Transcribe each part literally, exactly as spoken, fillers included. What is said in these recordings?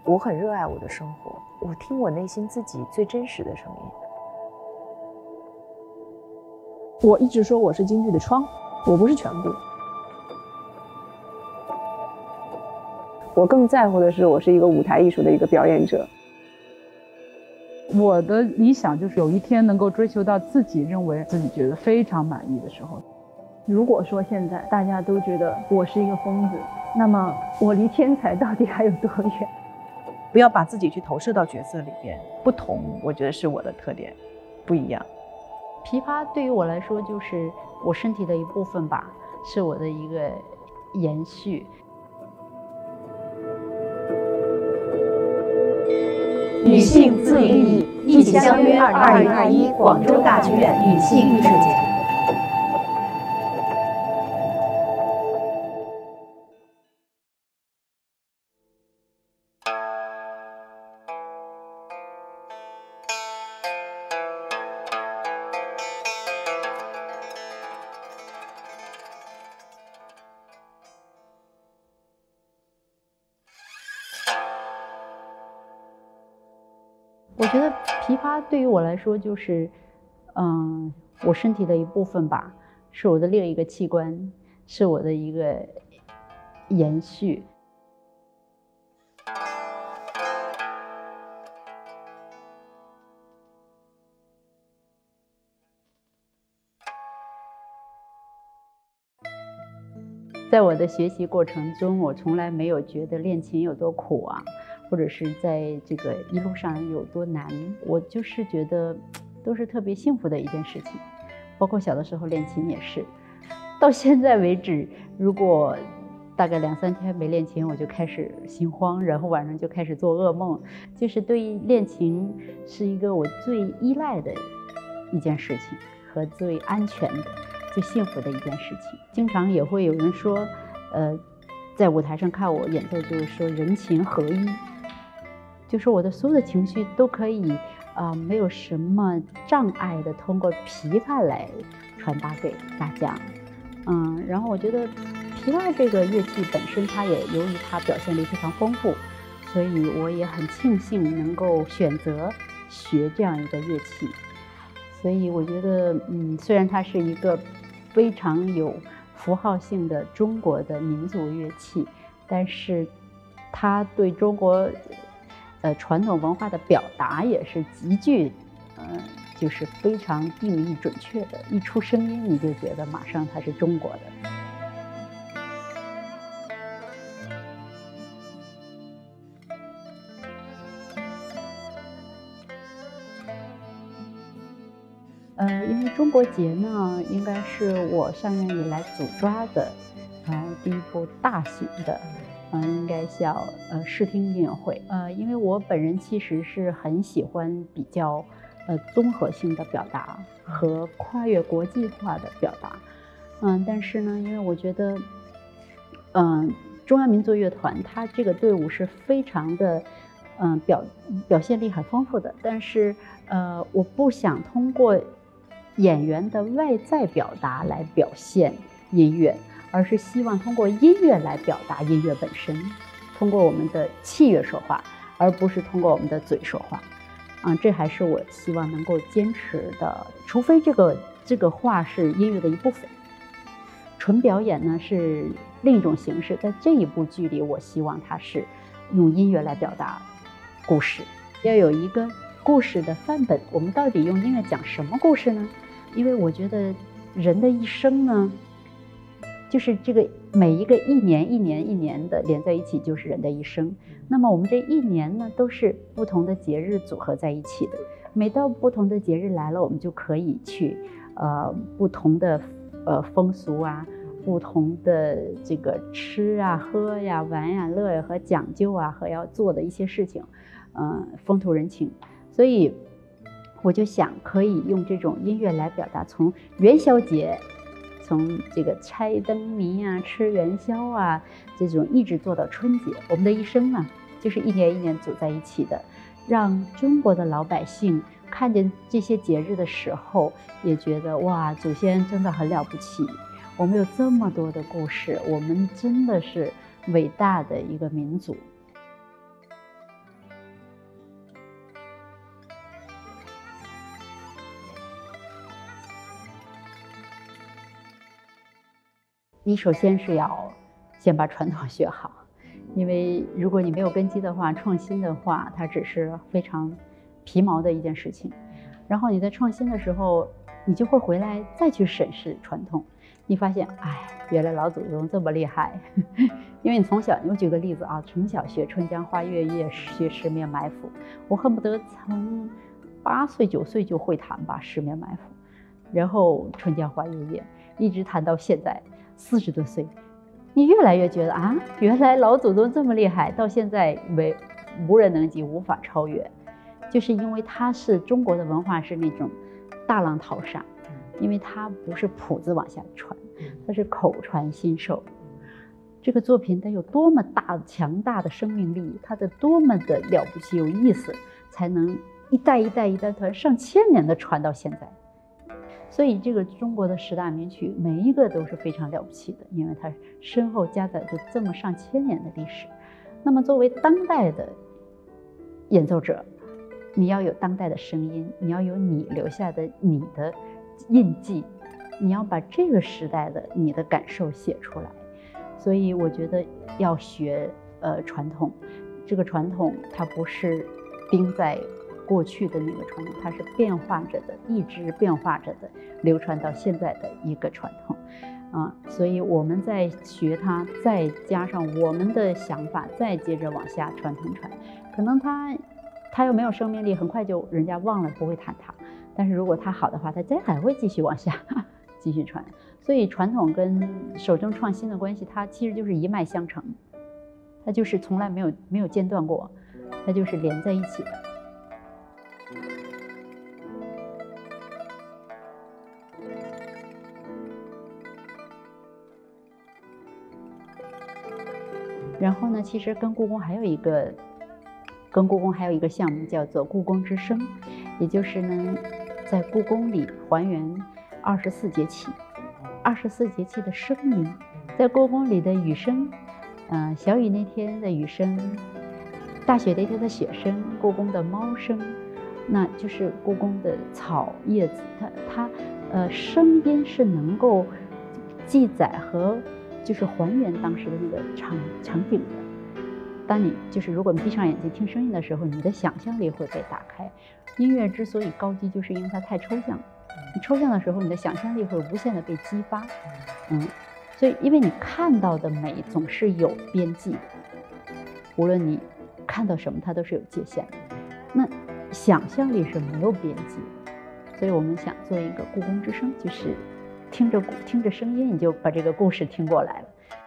我很热爱我的生活，我听我内心自己最真实的声音。 我一直说我是京剧的窗，我不是全部。我更在乎的是，我是一个舞台艺术的一个表演者。 我的理想就是有一天能够追求到自己认为自己觉得非常满意的时候。 如果说现在大家都觉得我是一个疯子，那么我离天才到底还有多远？ 不要把自己去投射到角色里边，不同，我觉得是我的特点，不一样。 琵琶对于我来说就是我身体的一部分吧，是我的一个延续。 女性自娱艺，一起相约二零二一广州大剧院女性艺术节。 我觉得琵琶对于我来说就是，嗯，我身体的一部分吧，是我的另一个器官，是我的一个延续。在我的学习过程中，我从来没有觉得练琴有多苦啊。或者是在这个一路上有多难，我就是觉得都是特别幸福的一件事情。包括小的时候练琴也是，到现在为止，如果大概两三天没练琴，我就开始心慌，然后晚上就开始做噩梦。就是对于练琴是一个我最依赖的一件事情，和最安全的、最幸福的一件事情。经常也会有人说，呃，在舞台上看我演奏，就是说人琴合一。就是我的所有的情绪都可以，啊、呃，没有什么障碍的通过琵琶来传达给大家，嗯，然后我觉得琵琶这个乐器本身，它也由于它表现力非常丰富，所以我也很庆幸能够选择学这样一个乐器。所以我觉得，嗯，虽然它是一个非常有符号性的中国的民族乐器，但是它对中国呃，传统文化的表达也是极具，呃，就是非常定义准确的。一出声音，你就觉得马上它是中国的。呃，因为中国节呢，应该是我上任以来主抓的，呃，第一部大型的。嗯，应该叫呃视听音乐会。呃，因为我本人其实是很喜欢比较呃综合性的表达和跨越国际化的表达。嗯，但是呢，因为我觉得，嗯、呃，中央民族乐团它这个队伍是非常的，嗯、呃、表表现力很丰富的。但是呃，我不想通过演员的外在表达来表现音乐。而是希望通过音乐来表达音乐本身，通过我们的器乐说话，而不是通过我们的嘴说话。啊、嗯，这还是我希望能够坚持的。除非这个这个话是音乐的一部分，纯表演呢是另一种形式。在这一部剧里，我希望它是用音乐来表达故事，要有一个故事的范本。我们到底用音乐讲什么故事呢？因为我觉得人的一生呢。就是这个每一个一年一年一年的连在一起，就是人的一生。那么我们这一年呢，都是不同的节日组合在一起的。每到不同的节日来了，我们就可以去呃不同的呃风俗啊，不同的这个吃啊、喝呀、玩呀、乐呀和讲究啊，和要做的一些事情，呃，风土人情。所以我就想可以用这种音乐来表达，从元宵节。从这个猜灯谜啊、吃元宵啊，这种一直做到春节，我们的一生呢，就是一年一年组在一起的，让中国的老百姓看见这些节日的时候，也觉得哇，祖先真的很了不起，我们有这么多的故事，我们真的是伟大的一个民族。 你首先是要先把传统学好，因为如果你没有根基的话，创新的话，它只是非常皮毛的一件事情。然后你在创新的时候，你就会回来再去审视传统，你发现，哎，原来老祖宗这么厉害。因为你从小，我举个例子啊，从小学春江花月夜，学十面埋伏，我恨不得从八岁九岁就会弹吧十面埋伏，然后春江花月夜一直弹到现在四十多岁，你越来越觉得啊，原来老祖宗这么厉害，到现在为无人能及，无法超越，就是因为它是中国的文化是那种大浪淘沙，因为它不是谱子往下传，它是口传心授。这个作品它有多么大强大的生命力，它的多么的了不起有意思，才能一代一代一代传上千年的传到现在。所以这个中国的十大名曲每一个都是非常了不起的，因为它身后加载着这么上千年的历史。那么作为当代的演奏者，你要有当代的声音，你要有你留下的你的印记，你要把这个时代的你的感受写出来。所以我觉得要学呃传统，这个传统它不是钉在过去的那个传统，它是变化着的，一直变化着的，流传到现在的一个传统啊。所以我们在学它，再加上我们的想法，再接着往下传传传，可能它它又没有生命力，很快就人家忘了，不会弹它。但是如果它好的话，它再还会继续往下继续传。所以传统跟守正创新的关系，它其实就是一脉相承，它就是从来没有没有间断过，它就是连在一起的。然后呢，其实跟故宫还有一个，跟故宫还有一个项目叫做故宫之声，也就是呢，在故宫里还原二十四节气，二十四节气的声音，在故宫里的雨声，嗯、呃，小雨那天的雨声，大雪那天的雪声，故宫的猫声，那就是故宫的草叶子，它它呃声音是能够记载和就是还原当时的那个场场景的。当你就是如果你闭上眼睛听声音的时候，你的想象力会被打开。音乐之所以高级，就是因为它太抽象。你抽象的时候，你的想象力会无限的被激发。嗯，所以因为你看到的美总是有边际的，无论你看到什么，它都是有界限的。那想象力是没有边际的，所以我们想做一个故宫之声，就是听着听着声音，你就把这个故事听过来了。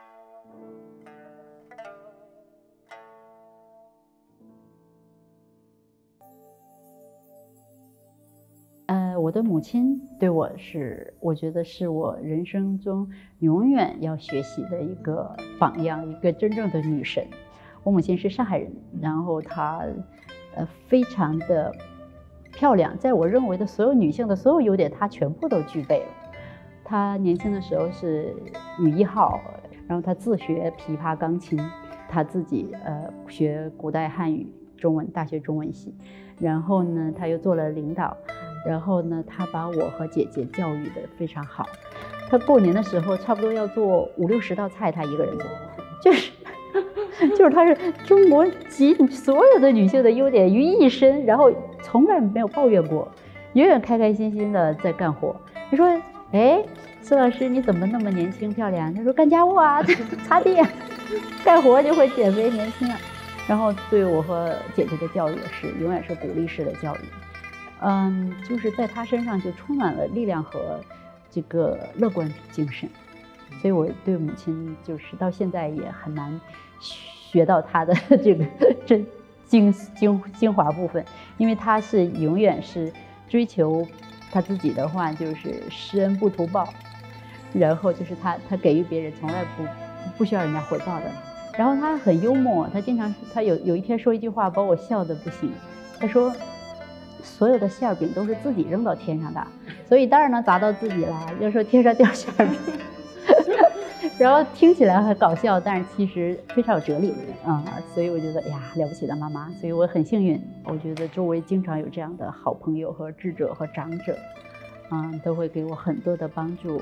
呃，我的母亲对我是，我觉得是我人生中永远要学习的一个榜样，一个真正的女神。我母亲是上海人，然后她呃非常的漂亮，在我认为的所有女性的所有优点，她全部都具备了。她年轻的时候是女一号，然后她自学琵琶、钢琴，她自己呃学古代汉语、中文，大学中文系，然后呢，她又做了领导。然后呢，他把我和姐姐教育得非常好。他过年的时候，差不多要做五六十道菜，他一个人做，就是就是他是中国集所有的女性的优点于一身，然后从来没有抱怨过，永远开开心心的在干活。你说，哎，苏老师你怎么那么年轻漂亮？他说干家务啊，擦地，干活就会减肥年轻啊。然后对我和姐姐的教育也是永远是鼓励式的教育。嗯，就是在他身上就充满了力量和这个乐观精神，所以我对母亲就是到现在也很难学到她的这个这精精精华部分，因为她是永远是追求她自己的话，就是施恩不图报，然后就是她她给予别人从来不不需要人家回报的，然后她很幽默，她经常她有有一天说一句话把我笑得不行，她说。所有的馅饼都是自己扔到天上的，所以当然能砸到自己了。要说天上掉馅饼，然后听起来很搞笑，但是其实非常有哲理啊、嗯。所以我觉得，哎呀，了不起的妈妈。所以我很幸运，我觉得周围经常有这样的好朋友和智者和长者，嗯，都会给我很多的帮助，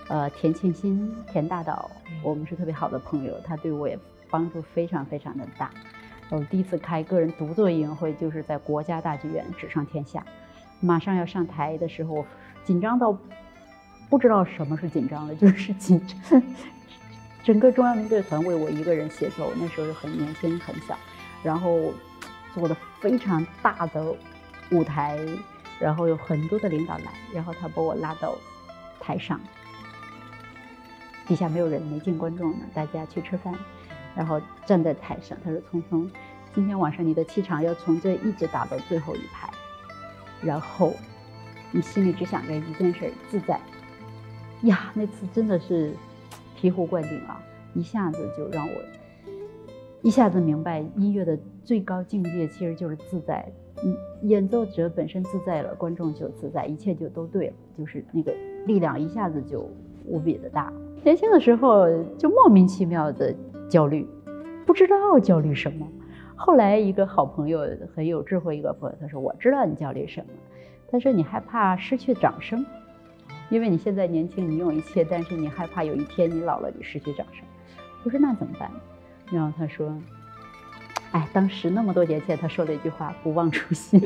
呃，田庆新、田大导，我们是特别好的朋友，他对我也帮助非常非常的大。我第一次开个人独奏音乐会，就是在国家大剧院《纸上天下》，马上要上台的时候，紧张到不知道什么是紧张了，就是紧张。整个中央民乐团为我一个人协奏，那时候很年轻很小，然后做的非常大的舞台，然后有很多的领导来，然后他把我拉到台上。底下没有人，没进观众呢，大家去吃饭，然后站在台上，他说：“聪聪，今天晚上你的气场要从这一直打到最后一排，然后你心里只想着一件事，自在。”呀，那次真的是醍醐灌顶啊！一下子就让我一下子明白，音乐的最高境界其实就是自在。嗯，演奏者本身自在了，观众就自在，一切就都对了，就是那个力量一下子就无比的大。年轻的时候就莫名其妙的焦虑，不知道焦虑什么。后来一个好朋友，很有智慧一个朋友，他说：“我知道你焦虑什么。他说你害怕失去掌声，因为你现在年轻，你有一切，但是你害怕有一天你老了，你失去掌声。”我说：“那怎么办？”然后他说：“哎，当时那么多年前，他说了一句话，不忘初心。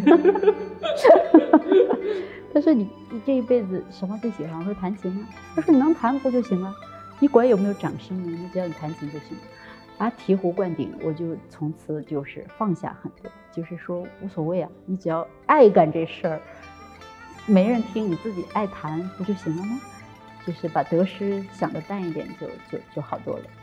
他说你你这一辈子什么最喜欢？”我说：“弹琴啊。”他说：“你能弹不就行了？你管有没有掌声呢？你只要你弹琴就行了。”啊，醍醐灌顶，我就从此就是放下很多，就是说无所谓啊，你只要爱干这事儿，没人听，你自己爱弹不就行了吗？就是把得失想得淡一点就，就就好多了。